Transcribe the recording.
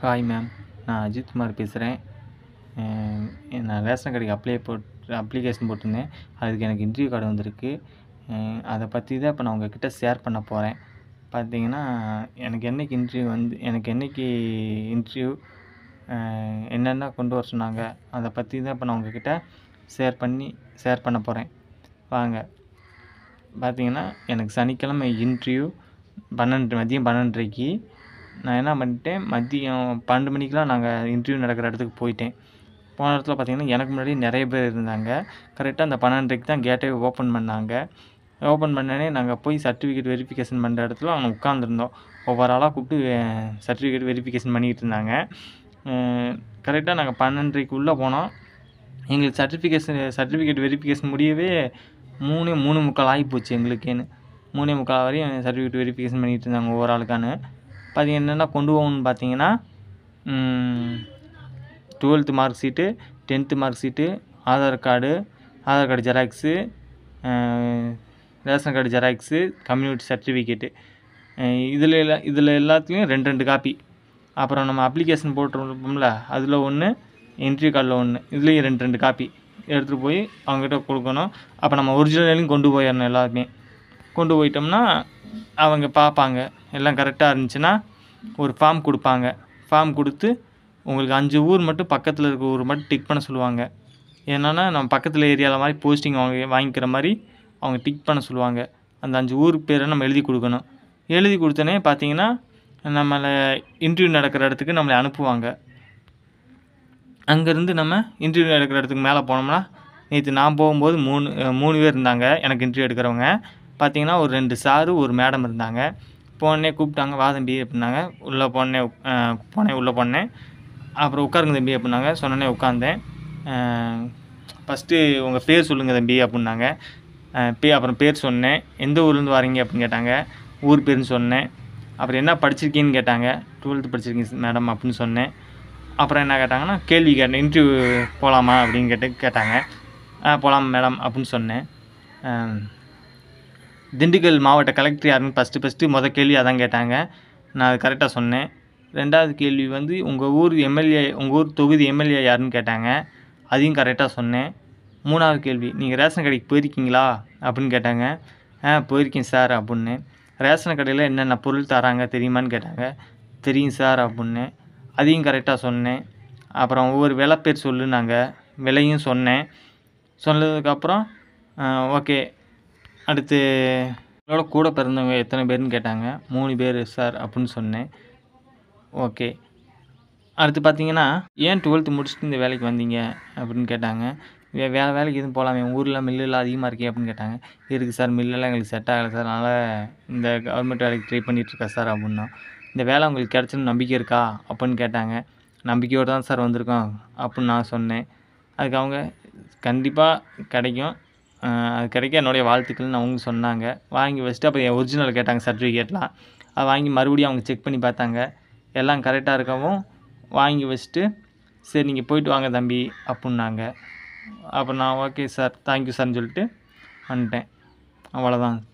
Hi ma'am, நான் அஜித் குமார் பேசுகிறேன். நான் ரேஷன் கடைக்கு அப்ளிகேஷன் போட்டிருந்தேன். அதுக்கு எனக்கு இன்டர்வியூ கார்டு வந்திருக்கு. அதை பற்றி தான் இப்போ நான் உங்ககிட்ட ஷேர் பண்ண போகிறேன். பார்த்தீங்கன்னா, எனக்கு என்னைக்கு இன்டர்வியூ என்னென்ன கொண்டு வர சொன்னாங்க, அதை பற்றி தான் இப்போ நான் உங்ககிட்ட ஷேர் பண்ண போகிறேன். வாங்க. பார்த்தீங்கன்னா, எனக்கு சனிக்கிழமை இன்டர்வியூ மதியம் 12:30க்கு. நான் என்ன பண்ணிட்டேன், மதியம் 12 மணிக்கெலாம் நாங்கள் இன்டர்வியூ நடக்கிற இடத்துக்கு போயிட்டேன். போன இடத்துல பார்த்தீங்கன்னா, எனக்கு முன்னாடி நிறைய பேர் இருந்தாங்க. கரெக்டாக அந்த 12:30க்கு தான் கேட்டே ஓப்பன் பண்ணாங்க. ஓப்பன் பண்ணோடனே நாங்கள் போய் சர்டிஃபிகேட் வெரிஃபிகேஷன் பண்ணுற இடத்துல அவங்க உட்காந்துருந்தோம். ஒவ்வொரு ஆளாக கூப்பிட்டு சர்டிஃபிகேட் வெரிஃபிகேஷன் பண்ணிக்கிட்டு இருந்தாங்க. கரெக்டாக நாங்கள் 12:30க்கு உள்ளே போனோம். எங்களுக்கு சர்டிஃபிகேட் வெரிஃபிகேஷன் முடியவே 3:45 ஆகிப்போச்சு எங்களுக்கேன்னு. 3:45 வரையும் சர்டிஃபிகேட் வெரிஃபிகேஷன் பண்ணிகிட்டு இருந்தாங்க ஒவ்வொரு ஆளுக்கானு. பார்த்தீங்கன்னா, என்னென்ன கொண்டு போகணும்னு பார்த்தீங்கன்னா, 12th mark sheet, 10th mark sheet, Aadhaar card xerox, ration card xerox, community certificate. இதில் எல்லாத்துலேயும் 2 காப்பி. அப்புறம் நம்ம அப்ளிகேஷன் போட்டிருப்போம்ல, அதில் ஒன்று, இன்டர்வியூ கார்டில் ஒன்று, இதுலேயும் 2 காப்பி எடுத்துகிட்டு போய் அவங்ககிட்ட கொடுக்கணும். அப்போ நம்ம ஒரிஜினலையும் கொண்டு போயிடணும். எல்லாருமே கொண்டு போயிட்டோம்னா அவங்க பார்ப்பாங்க. எல்லாம் கரெக்டாக இருந்துச்சுன்னா ஒரு ஃபார்ம் கொடுப்பாங்க. ஃபார்ம் கொடுத்து உங்களுக்கு 5 ஊர் மட்டும், பக்கத்தில் இருக்க ஊர் மட்டும் டிக் பண்ண சொல்லுவாங்க. என்னென்னா, நம்ம பக்கத்தில் ஏரியாவில் மாதிரி போஸ்டிங் வாங்கிக்கிற மாதிரி அவங்க டிக் பண்ண சொல்லுவாங்க. அந்த 5 ஊர் பேரை நம்ம எழுதி கொடுக்கணும். எழுதி கொடுத்தோன்னே பார்த்தீங்கன்னா, நம்மளை இன்டர்வியூ நடக்கிற இடத்துக்கு நம்மளை அனுப்புவாங்க. அங்கேருந்து நம்ம இன்டர்வியூ எடுக்கிற இடத்துக்கு மேலே போனோம்னா, நேற்று நான் போகும்போது 3 பேர் இருந்தாங்க எனக்கு இன்டர்வியூ எடுக்கிறவங்க. பார்த்தீங்கன்னா, ஒரு 2 சாரு, ஒரு மேடம் இருந்தாங்க. போனே கூப்பிட்டாங்க, வா தம்பி அப்படின்னாங்க. உள்ளே போனேன். அப்புறம் உட்காருங்க தம்பி அப்படின்னாங்க. சொன்னோன்னே உட்காந்தேன். ஃபஸ்ட்டு உங்கள் பேர் சொல்லுங்கள் தம்பி அப்படின்னாங்க. அப்புறம் பேர் சொன்னேன். எந்த ஊர்லேருந்து வரீங்க அப்படின்னு கேட்டாங்க. ஊர் பேருன்னு சொன்னேன். அப்புறம் என்ன படிச்சிருக்கீங்கன்னு கேட்டாங்க. 12th படிச்சிருக்கீங்க மேடம் அப்படின்னு சொன்னேன். அப்புறம் என்ன கேட்டாங்கன்னா, கேள்வி கேட்டேன், இன்டர்வியூ போகலாமா அப்படின்னு கேட்டாங்க. போகலாம் மேடம் அப்படின்னு சொன்னேன். திண்டுக்கல் மாவட்ட கலெக்டர் யாருன்னு ஃபஸ்ட்டு மொதல் கேள்வி அதான் கேட்டாங்க. நான் அது கரெக்டாக சொன்னேன். 2வது கேள்வி வந்து உங்கள் ஊர் தொகுதி எம்எல்ஏ யாருன்னு கேட்டாங்க. அதையும் கரெக்டாக சொன்னேன். 3வது கேள்வி, நீங்கள் ரேஷன் கடைக்கு போயிருக்கீங்களா அப்படின்னு கேட்டாங்க. போயிருக்கேன் சார் அப்படின்னேன். ரேஷன் கடையில் என்னென்ன பொருள் தராங்க தெரியுமான்னு கேட்டாங்க. தெரியும் சார் அப்படின்னேன். அதையும் கரெக்டாக சொன்னேன். அப்புறம் ஒவ்வொரு விலை பேர் சொல்லுனாங்க. விலையும் சொன்னேன். சொன்னதுக்கப்புறம் ஓகே, அடுத்து உங்களோட கூட பிறந்தவங்க எத்தனை பேர்னு கேட்டாங்க. 3 பேர் சார் அப்படின்னு சொன்னேன். ஓகே. அடுத்து பார்த்தீங்கன்னா, ஏன் 12th முடிச்சுட்டு இந்த வேலைக்கு வந்தீங்க அப்படின்னு கேட்டாங்க. வேறு வேலைக்கு எதுவும் போகலாமே, உங்கள் ஊரில் மில்லுலாம் அதிகமாக இருக்கே அப்படின்னு கேட்டாங்க. இருக்குது சார், மில்லெல்லாம் எங்களுக்கு செட் ஆகலை சார், அதனால் இந்த கவர்மெண்ட் வேலைக்கு ட்ரை பண்ணிகிட்ருக்கேன் சார் அப்படின்னோம். இந்த வேலை உங்களுக்கு கிடச்சுன்னு நம்பிக்கை இருக்கா அப்படின்னு கேட்டாங்க. நம்பிக்கையோடு தான் சார் வந்திருக்கோம் அப்படின்னு நான் சொன்னேன். அதுக்கு அவங்க கண்டிப்பாக கிடைக்கும், அது கிடைக்க என்னுடைய வாழ்த்துக்கள்னு அவங்க சொன்னாங்க. வாங்கி வச்சுட்டு அப்புறம் என் ஒரிஜினல் கேட்டாங்க, சர்டிஃபிகேட்லாம். அதை வாங்கி மறுபடியும் அவங்க செக் பண்ணி பார்த்தாங்க. எல்லாம் கரெக்டாக இருக்கவும் வாங்கி வச்சுட்டு, சரி நீங்கள் போயிட்டு வாங்க தம்பி அப்படின்னாங்க. அப்புறம் நான் ஓகே சார், தேங்க்யூ சார்ன்னு சொல்லிட்டு வந்துட்டேன். அவ்வளோதான்.